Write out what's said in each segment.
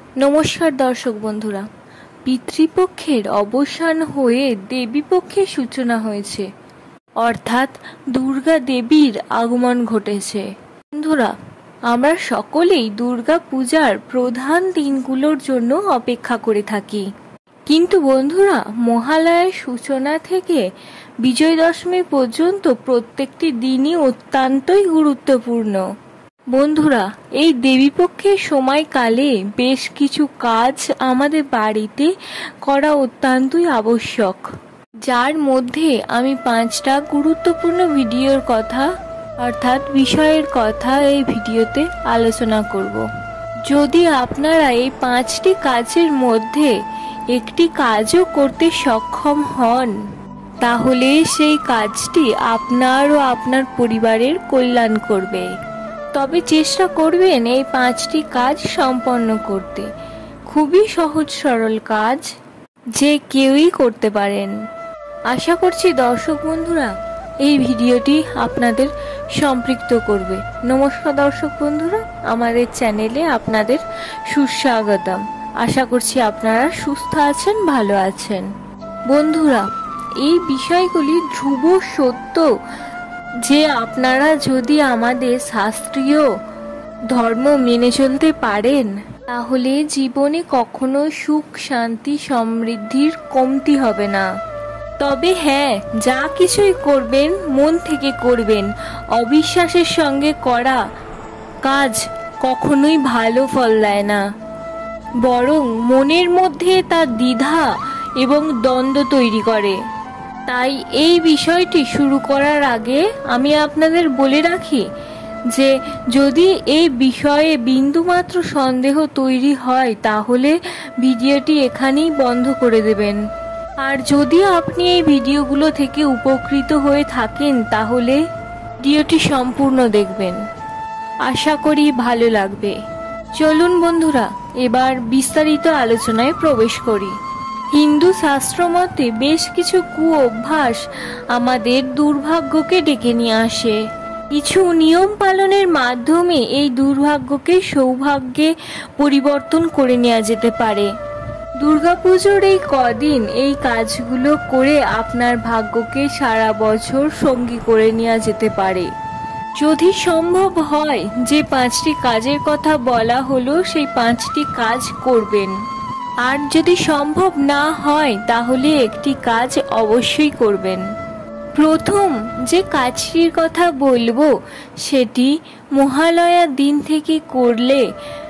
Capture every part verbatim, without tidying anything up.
নমস্কার দর্শক বন্ধুরা, পিতৃপক্ষের অবসান হয়ে দেবীপক্ষের সূচনা হয়েছে, অর্থাৎ দুর্গা দেবীর আগমন ঘটেছে। বন্ধুরা, আমরা সকলেই দুর্গা পূজার প্রধান দিনগুলোর জন্য অপেক্ষা করে থাকি। কিন্তু বন্ধুরা, মহালয়ার সূচনা থেকে বিজয় দশমী পর্যন্ত প্রত্যেকটি দিনই অত্যন্তই গুরুত্বপূর্ণ। বন্ধুরা, এই দেবীপক্ষের সময়কালে বেশ কিছু কাজ আমাদের বাড়িতে করা অত্যন্তই আবশ্যক, যার মধ্যে আমি পাঁচটা গুরুত্বপূর্ণ ভিডিওর কথা অর্থাৎ বিষয়ের কথা এই ভিডিওতে আলোচনা করব। যদি আপনারা এই পাঁচটি কাজের মধ্যে একটি কাজও করতে সক্ষম হন, তাহলে সেই কাজটি আপনার ও আপনার পরিবারের কল্যাণ করবে। তবে চেষ্টা করবেন এই পাঁচটি কাজ সম্পন্ন করতে। খুবই সহজ সরল কাজ, যে কেউই করতে পারেন। আশা করছি দর্শক বন্ধুরা এই ভিডিওটি আপনাদের সম্পৃক্ত করবে। নমস্কার দর্শক বন্ধুরা, আমাদের চ্যানেলে আপনাদের সুস্বাগতম। আশা করছি আপনারা সুস্থ আছেন, ভালো আছেন। বন্ধুরা, এই বিষয়গুলি ধ্রুব সত্য যে আপনারা যদি আমাদের শাস্ত্রীয় ধর্ম মেনে চলতে পারেন, তাহলে জীবনে কখনো সুখ শান্তি সমৃদ্ধির কমতি হবে না। তবে হ্যাঁ, যা কিছুই করবেন মন থেকে করবেন। অবিশ্বাসের সঙ্গে করা কাজ কখনোই ভালো ফল দেয় না, বরং মনের মধ্যে তা দ্বিধা এবং দ্বন্দ্ব তৈরি করে। তাই এই বিষয়টি শুরু করার আগে আমি আপনাদের বলে রাখি যে যদি এই বিষয়ে বিন্দুমাত্র সন্দেহ তৈরি হয়, তাহলে ভিডিওটি এখানেই বন্ধ করে দেবেন। আর যদি আপনি এই ভিডিওগুলো থেকে উপকৃত হয়ে থাকেন, তাহলে ভিডিওটি সম্পূর্ণ দেখবেন। আশা করি ভালো লাগবে। চলুন বন্ধুরা, এবার বিস্তারিত আলোচনায় প্রবেশ করি। হিন্দু শাস্ত্র মতে বেশ কিছু কু অভ্যাস আমাদের দুর্ভাগ্যকে ডেকে নিয়ে আসে। কিছু নিয়ম পালনের মাধ্যমে এই দুর্ভাগ্যকে সৌভাগ্যে পরিবর্তন করে নেওয়া যেতে পারে। দুর্গাপুজোর এই কদিন এই কাজগুলো করে আপনার ভাগ্যকে সারা বছর সঙ্গী করে নেওয়া যেতে পারে। যদি সম্ভব হয় যে পাঁচটি কাজের কথা বলা হলো, সেই পাঁচটি কাজ করবেন। আর যদি সম্ভব না হয়, তাহলে একটি কাজ অবশ্যই করবেন। প্রথম যে কাজটির কথা বলবো, সেটি মহালয়ার দিন থেকে করলে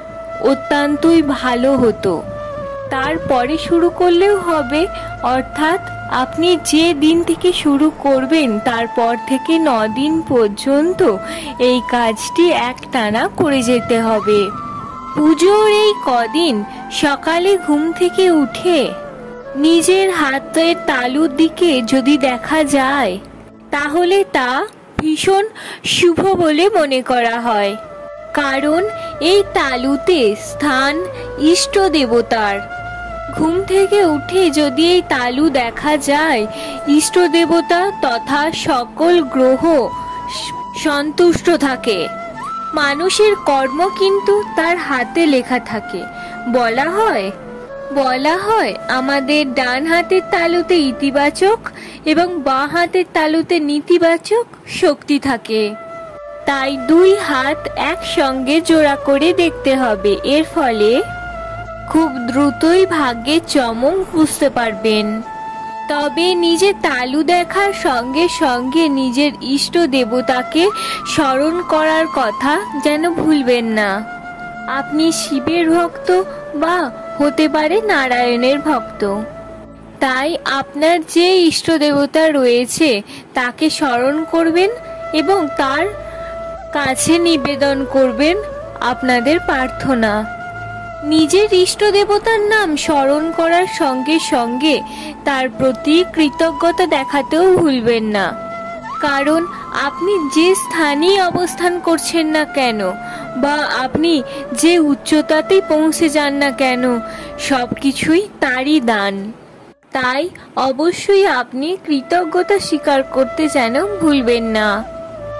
অত্যন্তই ভালো হতো। তারপরে শুরু করলেও হবে, অর্থাৎ আপনি যে দিন থেকে শুরু করবেন তারপর থেকে ন দিন পর্যন্ত এই কাজটি একটানা করে যেতে হবে। পুজোর এই কদিন সকালে ঘুম থেকে উঠে নিজের হাতের তালুর দিকে যদি দেখা যায়, তাহলে তা ভীষণ শুভ বলে মনে করা হয়। কারণ এই তালুতে স্থান ইষ্ট দেবতার। ঘুম থেকে উঠে যদি এই তালু দেখা যায়, ইষ্ট দেবতা তথা সকল গ্রহ সন্তুষ্ট থাকে। মানুষের কর্ম কিন্তু তার হাতে লেখা থাকে। বলা হয় বলা হয় আমাদের ডান হাতের তালুতে ইতিবাচক এবং বাঁ হাতের তালুতে নেতিবাচক শক্তি থাকে। তাই দুই হাত একসঙ্গে জোড়া করে দেখতে হবে। এর ফলে খুব দ্রুতই ভাগ্যের চমক বুঝতে পারবেন। তবে নিজের তালু দেখার সঙ্গে সঙ্গে নিজের ইষ্ট দেবতাকে স্মরণ করার কথা যেন ভুলবেন না। আপনি শিবের ভক্ত বা হতে পারে নারায়ণের ভক্ত, তাই আপনার যে ইষ্ট দেবতা রয়েছে তাকে স্মরণ করবেন এবং তার কাছে নিবেদন করবেন আপনাদের প্রার্থনা। নিজের ইষ্ট দেবতার নাম স্মরণ করার সঙ্গে সঙ্গে তার প্রতি কৃতজ্ঞতা দেখাতেও ভুলবেন না। কারণ আপনি যে স্থানেই অবস্থান করছেন না কেন বা আপনি যে উচ্চতাতেই পৌঁছে যান না কেন, সব কিছুই তারই দান। তাই অবশ্যই আপনি কৃতজ্ঞতা স্বীকার করতে যেন ভুলবেন না।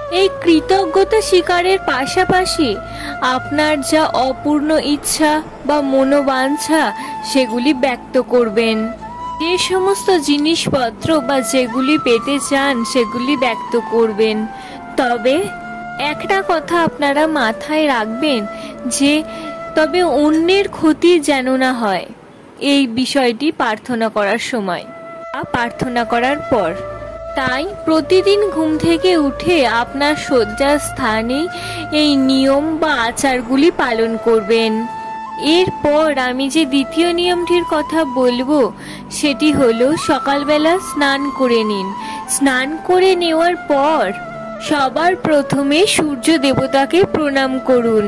এই কৃতজ্ঞতা স্বীকারের পাশাপাশি আপনার যা অপূর্ণ ইচ্ছা বা মনোবাঞ্ছা সেগুলি ব্যক্ত করবেন। যে সমস্ত জিনিসপত্র বা যেগুলি পেতে চান সেগুলি ব্যক্ত করবেন। তবে একটা কথা আপনারা মাথায় রাখবেন যে তবে অন্যের ক্ষতি যেন না হয় এই বিষয়টি প্রার্থনা করার সময় বা প্রার্থনা করার পর। তাই প্রতিদিন ঘুম থেকে উঠে আপনার শয্যার স্থানে এই নিয়ম বা আচারগুলি পালন করবেন। এরপর আমি যে দ্বিতীয় নিয়মটির কথা বলবো সেটি হলো সকালবেলা স্নান করে নিন। স্নান করে নেওয়ার পর সবার প্রথমে সূর্য দেবতাকে প্রণাম করুন।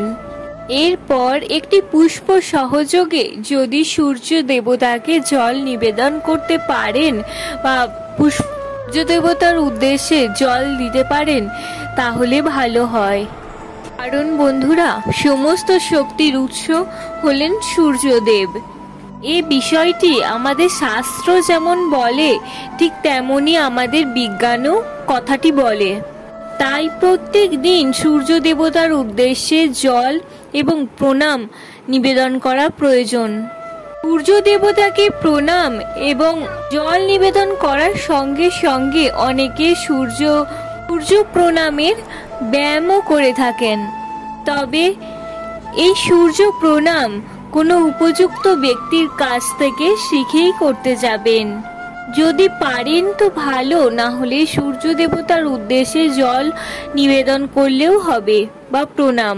এরপর একটি পুষ্প সহযোগে যদি সূর্য দেবতাকে জল নিবেদন করতে পারেন বা পুষ্প সূর্য দেবতার উদ্দেশ্যে জল দিতে পারেন তাহলে ভালো হয়। কারণ বন্ধুরা, সমস্ত শক্তির উৎস হলেন সূর্যদেব। এই বিষয়টি আমাদের শাস্ত্র যেমন বলে ঠিক তেমনি আমাদের বিজ্ঞানও কথাটি বলে। তাই প্রত্যেক দিন সূর্য দেবতার উদ্দেশ্যে জল এবং প্রণাম নিবেদন করা প্রয়োজন। সূর্য দেবতাকে প্রণাম এবং জল নিবেদন করার সঙ্গে সঙ্গে অনেকে সূর্য সূর্য প্রণামের ব্যায়ামও করে থাকেন। তবে এই সূর্য প্রণাম কোনো উপযুক্ত ব্যক্তির কাছ থেকে শিখেই করতে যাবেন। যদি পারেন তো ভালো, না হলে সূর্য দেবতার উদ্দেশ্যে জল নিবেদন করলেও হবে বা প্রণাম।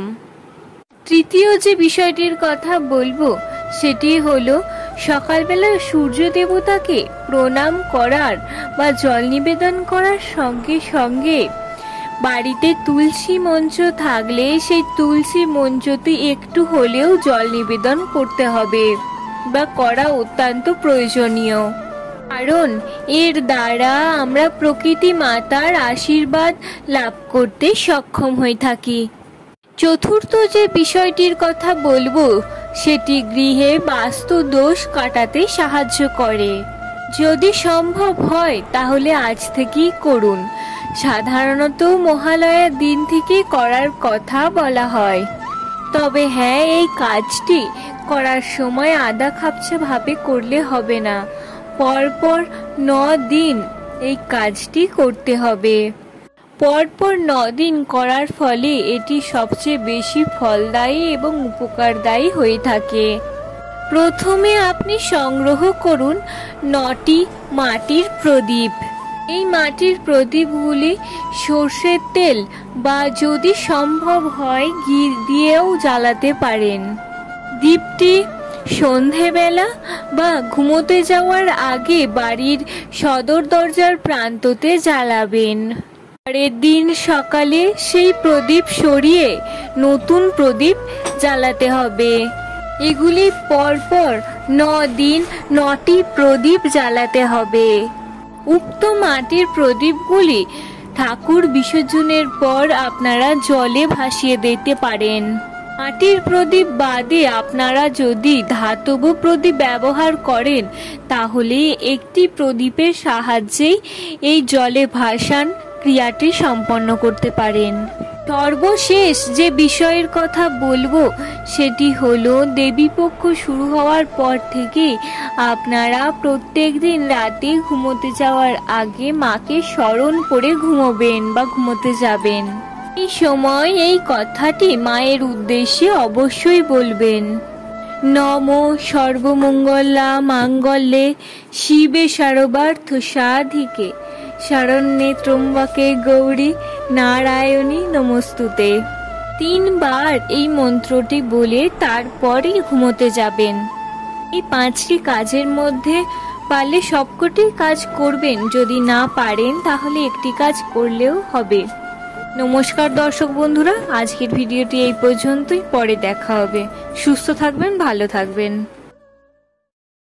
তৃতীয় যে বিষয়টির কথা বলবো সেটি হলো সকালবেলা সূর্য দেবতাকে প্রণাম করার বা জল নিবেদন করার সঙ্গে সঙ্গে বাড়িতে তুলসী মঞ্চ থাকলে সেই তুলসী মঞ্চতে একটু হলেও জল নিবেদন করতে হবে বা করা অত্যন্ত প্রয়োজনীয়। কারণ এর দ্বারা আমরা প্রকৃতি মাতার আশীর্বাদ লাভ করতে সক্ষম হয়ে থাকি। চতুর্থ যে বিষয়টির কথা বলবো সেটি গৃহে বাস্তু দোষ কাটাতে সাহায্য করে। যদি সম্ভব হয় তাহলে আজ থেকেই করুন। সাধারণত মহালয়ার দিন থেকে করার কথা বলা হয়। তবে হ্যাঁ, এই কাজটি করার সময় আদা খাপছা ভাবে করলে হবে না। পরপর ন দিন এই কাজটি করতে হবে। পরপর ন দিন করার ফলে এটি সবচেয়ে বেশি ফলদায়ী এবং উপকারদায়ী হয়ে থাকে। প্রথমে আপনি সংগ্রহ করুন নটি মাটির প্রদীপ। এই মাটির প্রদীপগুলি সর্ষের তেল বা যদি সম্ভব হয় ঘি দিয়েও জ্বালাতে পারেন। দীপটি সন্ধেবেলা বা ঘুমোতে যাওয়ার আগে বাড়ির সদর দরজার প্রান্ততে জ্বালাবেন। পরের দিন সকালে সেই প্রদীপ সরিয়ে নতুন প্রদীপ জ্বালাতে হবে। এগুলি পরপর ন দিন নটি প্রদীপ জ্বালাতে হবে। উক্ত মাটির প্রদীপগুলি ঠাকুর বিসর্জনের পর আপনারা জলে ভাসিয়ে দিতে পারেন। মাটির প্রদীপ বাদে আপনারা যদি ধাতব প্রদীপ ব্যবহার করেন তাহলে একটি প্রদীপের সাহায্যেই এই জলে ভাসান ক্রিয়াটি সম্পন্ন করতে পারেন। সর্বশেষ যে বিষয়ের কথা বলবো সেটি হলো দেবীপক্ষ শুরু হওয়ার পর থেকে আপনারা প্রত্যেক দিন রাতে ঘুমোতে যাওয়ার আগে মাকে স্মরণ করে ঘুমোবেন বা ঘুমোতে যাবেন। এই সময় এই কথাটি মায়ের উদ্দেশ্যে অবশ্যই বলবেন। নম সর্বমঙ্গলা মাঙ্গল্যে শিবে সর্বার্থ সাধিকে শরণ্যে ত্রম্বকে গৌরী নারায়ণী নমস্তুতে। তিনবার এই মন্ত্রটি বলে তারপরই ঘুমোতে যাবেন। এই পাঁচটি কাজের মধ্যে পারলে সবকটি কাজ করবেন, যদি না পারেন তাহলে একটি কাজ করলেও হবে। নমস্কার দর্শক বন্ধুরা, আজকের ভিডিওটি এই পর্যন্তই। পরে দেখা হবে। সুস্থ থাকবেন, ভালো থাকবেন।